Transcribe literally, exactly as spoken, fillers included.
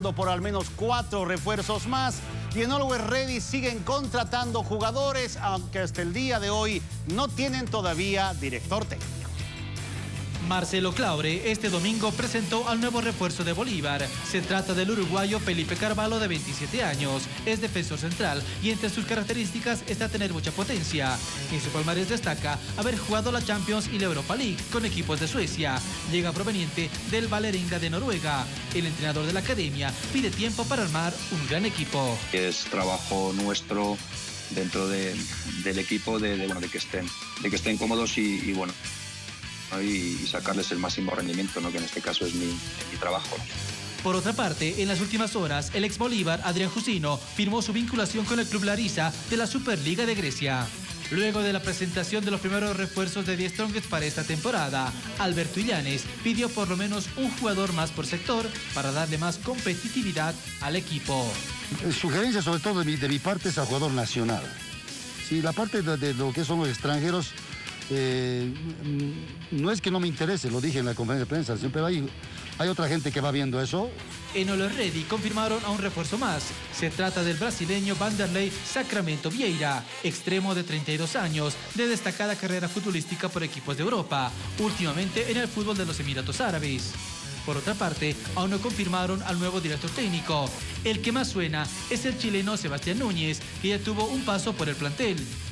por al menos cuatro refuerzos más. Y en Always Ready siguen contratando jugadores, aunque hasta el día de hoy no tienen todavía director técnico. Marcelo Claure este domingo presentó al nuevo refuerzo de Bolívar. Se trata del uruguayo Felipe Carvalho, de veintisiete años. Es defensor central y entre sus características está tener mucha potencia. En su palmarés destaca haber jugado la Champions y la Europa League con equipos de Suecia. Llega proveniente del Vålerenga de Noruega. El entrenador de la academia pide tiempo para armar un gran equipo. Es trabajo nuestro dentro de, del equipo de, de, bueno, de, que estén, de que estén cómodos y, y bueno, y sacarles el máximo rendimiento, ¿no? Que en este caso es mi, mi trabajo. Por otra parte, en las últimas horas, el ex Bolívar, Adrián Jusino, firmó su vinculación con el club Larissa de la Superliga de Grecia. Luego de la presentación de los primeros refuerzos de The Strongest para esta temporada, Alberto Illanes pidió por lo menos un jugador más por sector para darle más competitividad al equipo. Sugerencia sobre todo de mi, de mi parte es al jugador nacional. Sí, la parte de, de lo que son los extranjeros, Eh, no es que no me interese, lo dije en la conferencia de prensa, siempre hay, hay otra gente que va viendo eso. En Always Ready confirmaron a un refuerzo más. Se trata del brasileño Vanderlei Sacramento Vieira, extremo de treinta y dos años, de destacada carrera futbolística por equipos de Europa, últimamente en el fútbol de los Emiratos Árabes. Por otra parte, aún no confirmaron al nuevo director técnico. El que más suena es el chileno Sebastián Núñez, que ya tuvo un paso por el plantel.